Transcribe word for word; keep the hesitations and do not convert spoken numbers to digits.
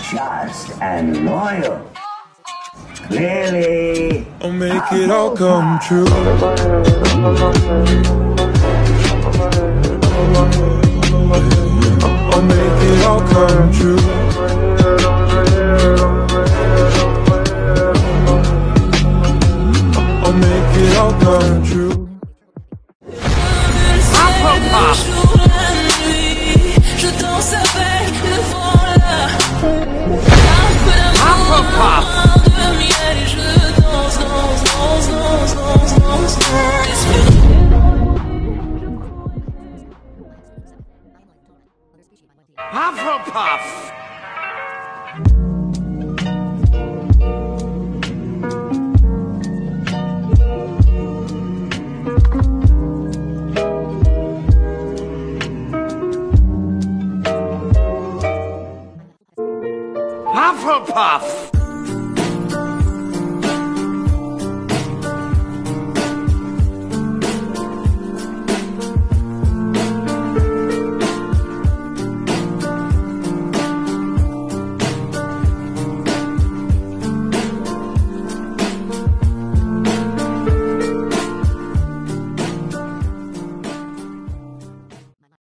just and loyal. Clearly, I'll make it all come true. I'll make it all come true. I'll make it all come true. Hufflepuff! Hufflepuff!